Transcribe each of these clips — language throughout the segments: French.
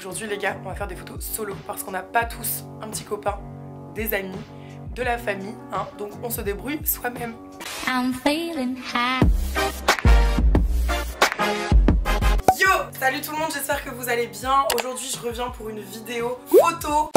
Aujourd'hui les gars, on va faire des photos solo parce qu'on n'a pas tous un petit copain, des amis, de la famille, hein, donc on se débrouille soi-même. Yo, salut tout le monde, j'espère que vous allez bien. Aujourd'hui je reviens pour une vidéo photo.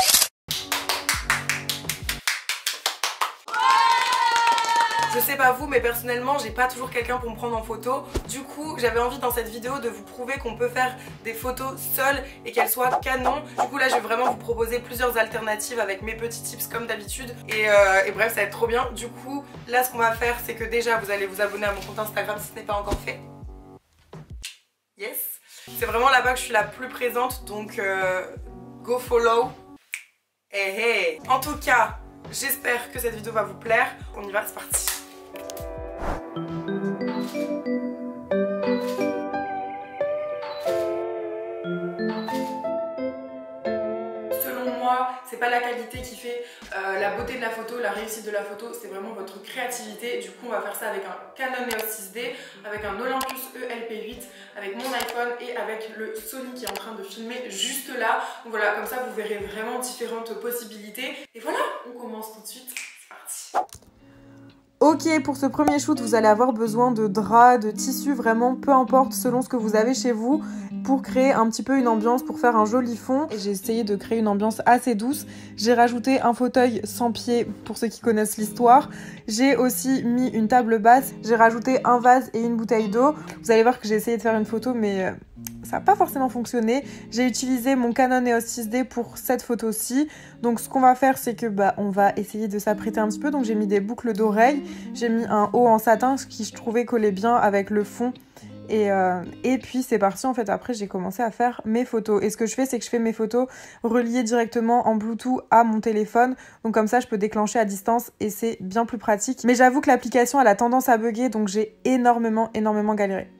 Je sais pas vous, mais personnellement j'ai pas toujours quelqu'un pour me prendre en photo. Du coup j'avais envie dans cette vidéo de vous prouver qu'on peut faire des photos seules et qu'elles soient canon. Du coup là je vais vraiment vous proposer plusieurs alternatives avec mes petits tips comme d'habitude. Et bref, ça va être trop bien. Du coup là ce qu'on va faire c'est que déjà vous allez vous abonner à mon compte Instagram si ce n'est pas encore fait. Yes. C'est vraiment là-bas que je suis la plus présente, donc go follow. Hey hey. En tout cas, j'espère que cette vidéo va vous plaire. On y va, c'est parti. Selon moi, c'est pas la qualité qui fait la beauté de la photo, la réussite de la photo, c'est vraiment votre créativité. Du coup, on va faire ça avec un Canon EOS 6D, avec un Olympus ELP8, avec mon iPhone et avec le Sony qui est en train de filmer juste là. Donc voilà, comme ça vous verrez vraiment différentes possibilités. Et voilà, on commence tout de suite. C'est parti. Ok, pour ce premier shoot, vous allez avoir besoin de draps, de tissus, vraiment peu importe selon ce que vous avez chez vous, pour créer un petit peu une ambiance, pour faire un joli fond. Et j'ai essayé de créer une ambiance assez douce. J'ai rajouté un fauteuil sans pied pour ceux qui connaissent l'histoire. J'ai aussi mis une table basse. J'ai rajouté un vase et une bouteille d'eau. Vous allez voir que j'ai essayé de faire une photo, mais ça n'a pas forcément fonctionné. J'ai utilisé mon Canon EOS 6D pour cette photo-ci. Donc ce qu'on va faire, c'est que on va essayer de s'apprêter un petit peu. Donc j'ai mis des boucles d'oreilles. J'ai mis un haut en satin, ce qui je trouvais collait bien avec le fond. Et puis c'est parti, en fait après j'ai commencé à faire mes photos. Et ce que je fais, c'est que je fais mes photos reliées directement en Bluetooth à mon téléphone. Donc comme ça je peux déclencher à distance et c'est bien plus pratique. Mais j'avoue que l'application elle a tendance à bugger, donc j'ai énormément galéré.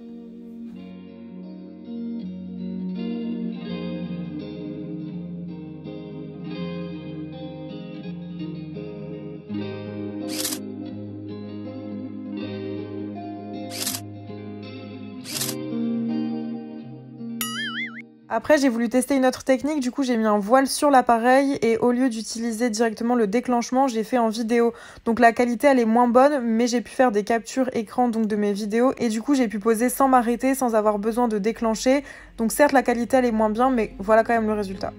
Après j'ai voulu tester une autre technique, du coup j'ai mis un voile sur l'appareil et au lieu d'utiliser directement le déclenchement, j'ai fait en vidéo. Donc la qualité elle est moins bonne, mais j'ai pu faire des captures écran donc de mes vidéos et du coup j'ai pu poser sans m'arrêter, sans avoir besoin de déclencher. Donc certes la qualité elle est moins bien, mais voilà quand même le résultat.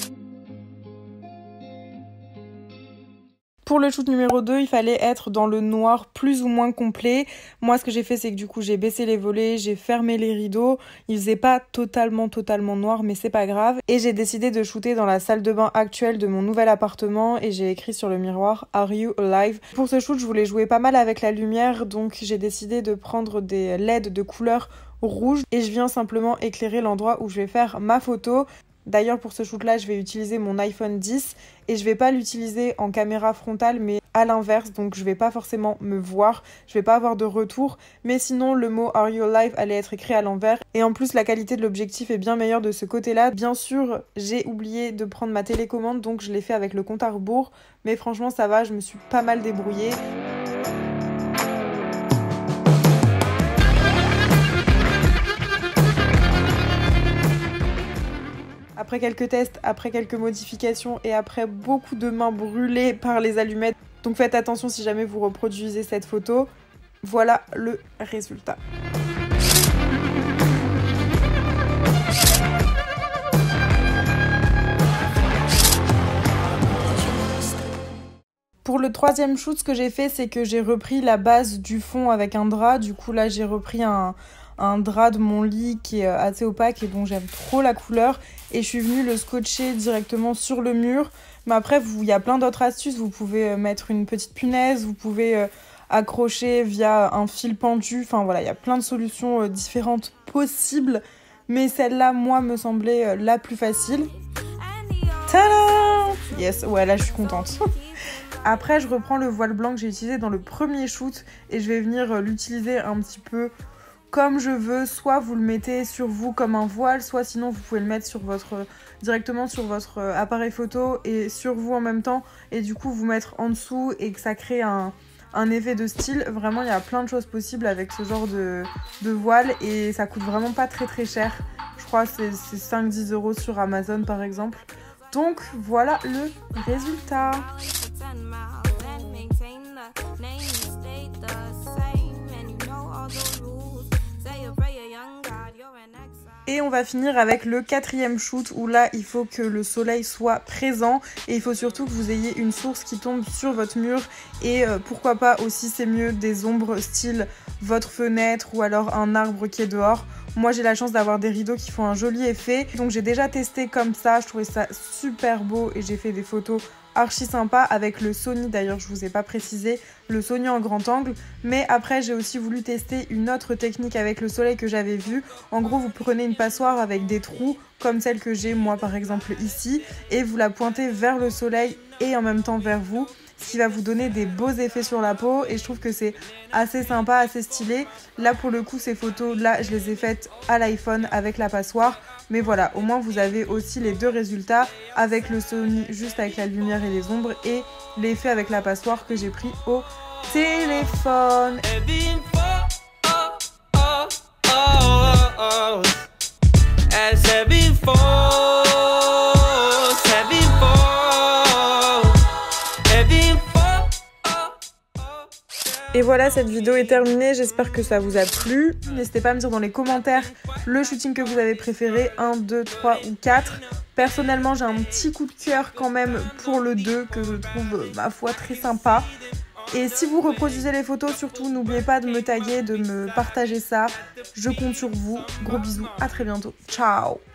Pour le shoot numéro 2, il fallait être dans le noir plus ou moins complet. Moi, ce que j'ai fait, c'est que du coup, j'ai baissé les volets, j'ai fermé les rideaux. Il faisait pas totalement noir, mais c'est pas grave. Et j'ai décidé de shooter dans la salle de bain actuelle de mon nouvel appartement et j'ai écrit sur le miroir « Are you alive ?» Pour ce shoot, je voulais jouer pas mal avec la lumière, donc j'ai décidé de prendre des LED de couleur rouge et je viens simplement éclairer l'endroit où je vais faire ma photo. D'ailleurs pour ce shoot là je vais utiliser mon iPhone 10 et je vais pas l'utiliser en caméra frontale mais à l'inverse, donc je vais pas forcément me voir, je vais pas avoir de retour, mais sinon le mot Are You Alive allait être écrit à l'envers et en plus la qualité de l'objectif est bien meilleure de ce côté là. Bien sûr j'ai oublié de prendre ma télécommande donc je l'ai fait avec le compte à rebours, mais franchement ça va, je me suis pas mal débrouillée. Après quelques tests, après quelques modifications et après beaucoup de mains brûlées par les allumettes, donc faites attention si jamais vous reproduisez cette photo, voilà le résultat. Pour le troisième shoot, ce que j'ai fait, c'est que j'ai repris la base du fond avec un drap. Du coup, là, j'ai repris un drap de mon lit qui est assez opaque et dont j'aime trop la couleur. Et je suis venue le scotcher directement sur le mur. Mais après, il y a plein d'autres astuces. Vous pouvez mettre une petite punaise, vous pouvez accrocher via un fil pendu. Enfin voilà, il y a plein de solutions différentes possibles. Mais celle-là, moi, me semblait la plus facile. Tadam! Yes, ouais, là, je suis contente. Après, je reprends le voile blanc que j'ai utilisé dans le premier shoot et je vais venir l'utiliser un petit peu comme je veux. Soit vous le mettez sur vous comme un voile, soit sinon vous pouvez le mettre sur directement sur votre appareil photo et sur vous en même temps et du coup vous mettre en dessous et que ça crée un effet de style. Vraiment, il y a plein de choses possibles avec ce genre de voile et ça coûte vraiment pas très cher. Je crois, c'est 5-10 € sur Amazon par exemple. Donc voilà le résultat. Et on va finir avec le 4e shoot où là il faut que le soleil soit présent et il faut surtout que vous ayez une source qui tombe sur votre mur et pourquoi pas aussi c'est mieux des ombres style votre fenêtre ou alors un arbre qui est dehors. Moi j'ai la chance d'avoir des rideaux qui font un joli effet, donc j'ai déjà testé comme ça, je trouvais ça super beau et j'ai fait des photos archi sympa avec le Sony, d'ailleurs je vous ai pas précisé, le Sony en grand angle, mais après j'ai aussi voulu tester une autre technique avec le soleil que j'avais vu. En gros vous prenez une passoire avec des trous comme celle que j'ai moi par exemple ici et vous la pointez vers le soleil et en même temps vers vous, ce qui va vous donner des beaux effets sur la peau et je trouve que c'est assez sympa, assez stylé. Là pour le coup ces photos là je les ai faites à l'iPhone avec la passoire, mais voilà, au moins vous avez aussi les deux résultats avec le Sony juste avec la lumière et les ombres et l'effet avec la passoire que j'ai pris au téléphone. Et voilà, cette vidéo est terminée, j'espère que ça vous a plu. N'hésitez pas à me dire dans les commentaires le shooting que vous avez préféré, 1, 2, 3 ou 4. Personnellement, j'ai un petit coup de cœur quand même pour le 2 que je trouve, ma foi, très sympa. Et si vous reproduisez les photos, surtout n'oubliez pas de me taguer, de me partager ça. Je compte sur vous. Gros bisous, à très bientôt. Ciao!